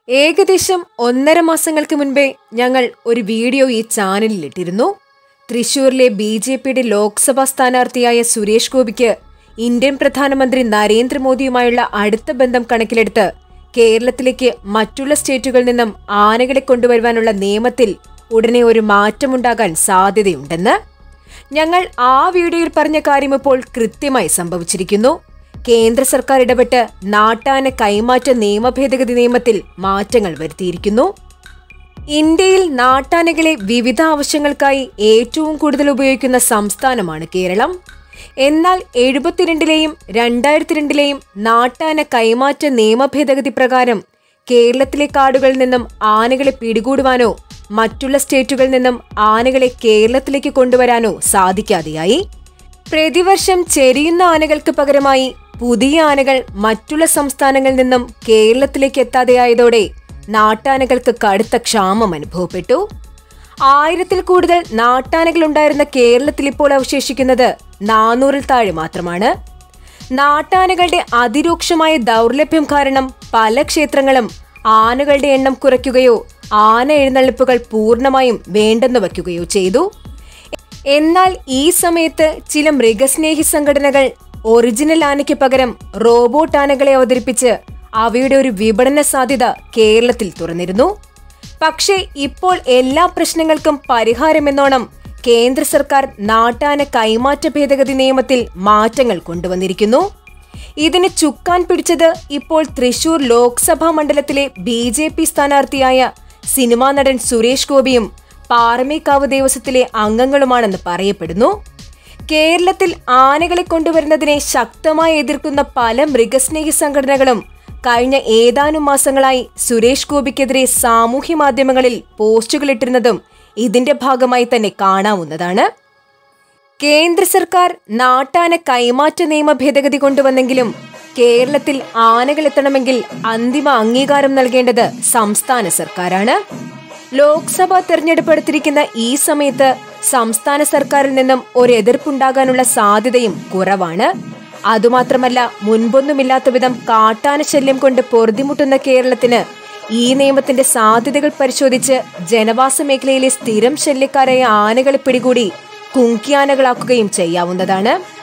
ഏകദേശം 1.5 മാസങ്ങൾക്ക് മുൻപേ ഞങ്ങൾ ഒരു വീഡിയോ ഈ ചാനലിൽ ഇട്ടിരുന്നു. തൃശൂരിലെ BJPയുടെ ലോക്സഭാ സ്ഥാനാർത്ഥിയായ സുരേഷ് ഗോപിക്ക് ഇന്ത്യൻ പ്രധാനമന്ത്രി നരേന്ദ്രമോദിയുമായുള്ള അടുത്ത ബന്ധം കണക്കിലെടുത്ത് കേരളത്തിലേക്ക് മറ്റുള്ള സ്റ്റേറ്റുകളിൽ നിന്നും ആനകളെ കൊണ്ടുവരുവാനുള്ള നിയമത്തിൽ ഉടനെ ഒരു മാറ്റമുണ്ടാകാൻ സാധ്യതയുണ്ടെന്ന്. ഞങ്ങൾ ആ വീഡിയോയിൽ പറഞ്ഞ കാര്യം ഇപ്പോൾ കൃത്യമായി സംഭവിച്ചിരിക്കുന്നു. കേന്ദ്ര സർക്കാർ ഇടപെട്ട് നാട്ടാന കൈമാറ്റ നിയമ ഭേദഗതി നിയമത്തിൽ മാറ്റങ്ങൾ വരുത്തിയിരിക്കുന്നു. ഇന്ത്യയിൽ നാട്ടാനകളെ വിവിധ ആവശ്യങ്ങൾക്കായി ഏറ്റവും കൂടുതൽ ഉപയോഗിക്കുന്ന സംസ്ഥാനമാണ് കേരളം. എന്നാൽ 72ലെയും 2002ലെയും നാട്ടാന കൈമാറ്റ നിയമ ഭേദഗതി പ്രകാരം കേരളത്തിലെ കാടുകളിൽ നിന്നും ആനകളെ പിടികൂടുവാനോ മറ്റുള്ള സ്റ്റേറ്റുകളിൽ നിന്നും ആനകളെ കേരളത്തിലേക്ക് കൊണ്ടുവരാനോ സാധിക്കാതെയായി. പ്രതിവർഷം ചെരിയുന്ന ആനകൾക്ക് പകരമായി പുതിയ ആനകൾ മറ്റുള്ള സംസ്ഥാനങ്ങളിൽ നിന്നും കേരളത്തിലേക്ക് എത്താതെയായതോടെ നാട്ടാനകൾക്ക് കടുത്ത ക്ഷാമം അനുഭവപ്പെട്ടു. 1000-ൽ കൂടുതൽ നാട്ടാനകൾ ഉണ്ടായിരുന്ന കേരളത്തിൽ ഇപ്പോൾ അവശേഷിക്കുന്നത് 400-ൽ താഴെ മാത്രമാണ്. നാട്ടാനകളുടെ അതിരൂക്ഷമായ ദൗർലഭ്യം കാരണം പല ക്ഷേത്രങ്ങളും ആനകളുടെ എണ്ണം കുറയ്ക്കുകയോ ആന എഴുന്നള്ളിപ്പുകൾ പൂർണ്ണമായും വേണ്ടെന്ന് വയ്ക്കുകയോ ചെയ്തു. എന്നാൽ ഈ സമയത്ത് ചില മൃഗസ്നേഹി സംഘടനകൾ ഒറിജിനൽ ആനയ്ക്ക് പകരം റോബോട്ട് ആനകളെ അവതരിപ്പിച്ച് അവയുടെ ഒരു വിപണന സാധ്യത കേരളത്തിൽ തുറന്നിരുന്നു. പക്ഷേ ഇപ്പോൾ എല്ലാ പ്രശ്നങ്ങൾക്കും പരിഹാരമെന്നോണം കേന്ദ്ര സർക്കാർ നാട്ടാന കൈമാറ്റ ഭേദഗതി നിയമത്തിൽ മാറ്റങ്ങൾ കൊണ്ടുവന്നിരിക്കുന്നു. ഇതിന് ചുക്കാൻ പിടിച്ചത് ഇപ്പോൾ തൃശൂർ ലോക്സഭാ മണ്ഡലത്തിലെ BJP സ്ഥാനാർത്ഥിയായ സിനിമാ നടൻ സുരേഷ് ഗോപിയും പാറമേക്കാവ് ദേവസ്വത്തിലെ അംഗങ്ങളുമാണെന്ന് പറയപ്പെടുന്നു. കേരളത്തിൽ ആനകളെ കൊണ്ടുവരുന്നതിനെ ശക്തമായി എതിർക്കുന്ന പല മൃഗസ്നേഹി സംഘടനകളും കഴിഞ്ഞ ഏതാനും മാസങ്ങളായി സുരേഷ് ഗോപിക്കെതിരെ സാമൂഹ്യ മാധ്യമങ്ങളിൽ പോസ്റ്റുകളിട്ടിരുന്നതും ഇതിന്റെ ഭാഗമായി തന്നെ കാണാവുന്നതാണ്. കേന്ദ്ര സർക്കാർ നാട്ടാന കൈമാറ്റ നിയമ ഭേദഗതി കൊണ്ടുവന്നെങ്കിലും കേരളത്തിൽ ആനകൾ എത്തണമെങ്കിൽ അന്തിമ അംഗീകാരം നൽകേണ്ടത് സംസ്ഥാന സർക്കാരാണ്. ലോക്സഭാ തെരഞ്ഞെടുപ്പ് അടുത്തിരിക്കുന്ന ഈ സമയത്ത് സംസ്ഥാന സർക്കാരിൽ നിന്നും ഒരു എതിർപ്പുണ്ടാകാനുള്ള സാധ്യതയും കുറവാണ്. അതുമാത്രമല്ല, മുൻപൊന്നുമില്ലാത്ത വിധം കാട്ടാന ശല്യം കൊണ്ട് പൊറുതിമുട്ടുന്ന കേരളത്തിന് ഈ നിയമത്തിന്റെ സാധ്യതകൾ പരിശോധിച്ച് ജനവാസ മേഖലയിലെ സ്ഥിരം ശല്യക്കാരായ ആനകളെ പിടികൂടി കുങ്കിയാനകളാക്കുകയും ചെയ്യാവുന്നതാണ്.